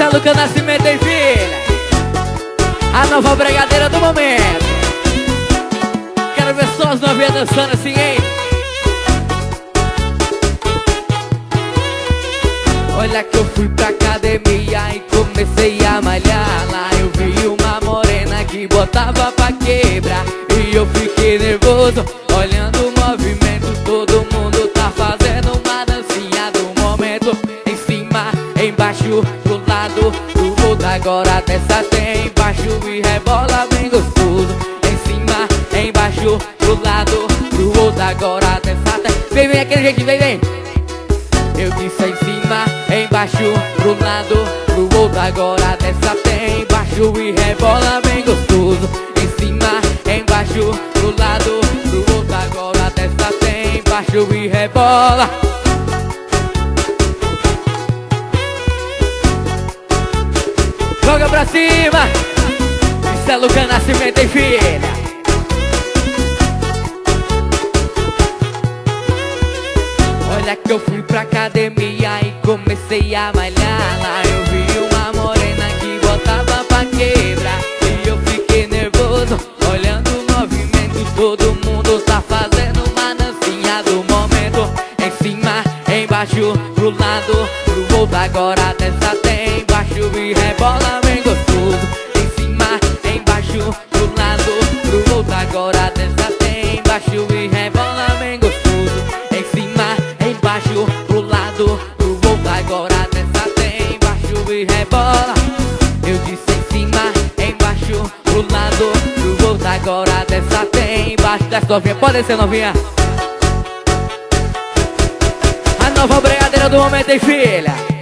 é Lucas Nascimento, hein, filha? A nova brigadeira do momento. Quero ver só as novinhas dançando assim, hein? Olha que eu fui pra academia e comecei a malhar. Lá eu vi uma morena que botava pra quebrar. E eu fiquei nervoso, olhando o movimento. Todo mundo tá fazendo uma dancinha do momento. Em cima, embaixo, pro lado, pro outro. Agora dessa tem embaixo e rebola bem gostoso. Em cima, embaixo, pro lado, pro outro. Agora dessa tem... Vem, vem, aquele jeito, vem, vem. Eu disse em cima, embaixo, pro lado, pro outro. Agora dessa tem embaixo e rebola bem gostoso. Em cima, embaixo, pro lado, pro outro. Agora dessa tem embaixo e rebola. Joga pra cima. Isso é Lucas Nascimento, hein, filha? Olha que eu fui pra academia e comecei a malhar. Lá eu vi uma morena que botava pra quebrar. E eu fiquei nervoso, olhando o movimento. Todo mundo tá fazendo uma dancinha do momento. Em cima, embaixo, pro lado, pro outro. Agora dessa tem embaixo e rebola bem gostoso. Em cima, embaixo, pro lado, pro outro. Agora dessa tem embaixo e rebola bem gostoso. Em cima, embaixo, pro lado, pro outro. Agora dessa tem embaixo e rebola. Eu disse em cima, embaixo, pro lado, pro outro. Agora dessa tem embaixo. Das novinhas, pode ser novinha. A nova brigadeira do momento, hein, filha?